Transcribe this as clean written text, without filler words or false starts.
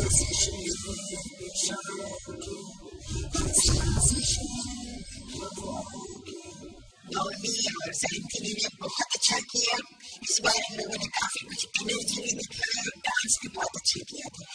Normie और सैंथनी ने बहुत अच्छा किया। इस बार इन लोगों ने काफी कुछ एनर्जी भी दिखाया और डांस भी बहुत अच्छा किया था।